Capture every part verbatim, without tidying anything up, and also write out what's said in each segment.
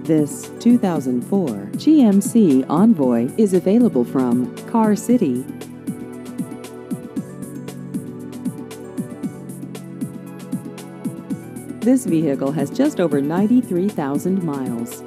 This two thousand four G M C Envoy is available from Car City. This vehicle has just over ninety-three thousand miles.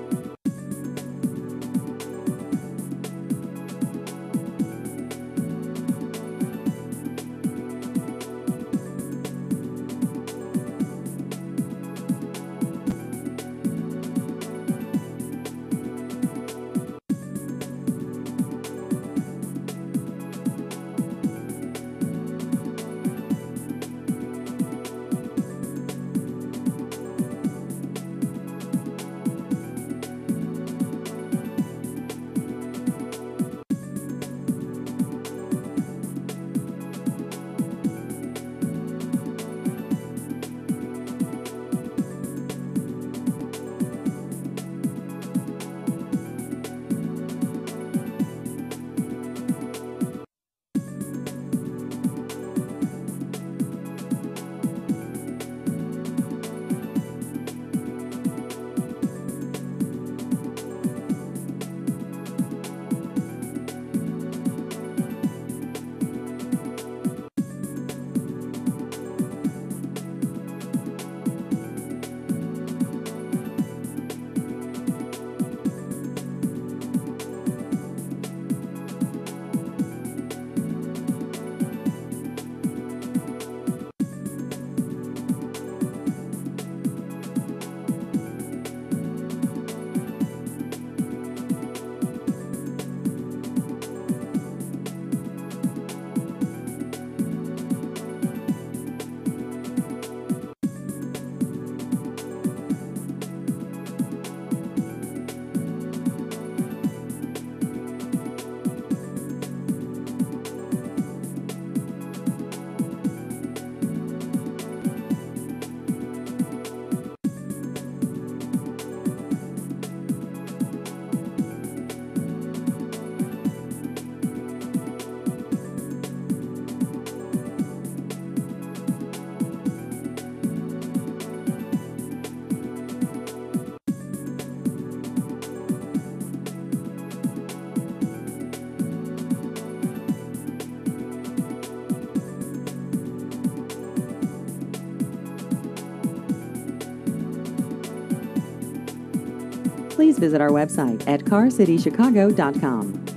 Please visit our website at car city chicago dot com.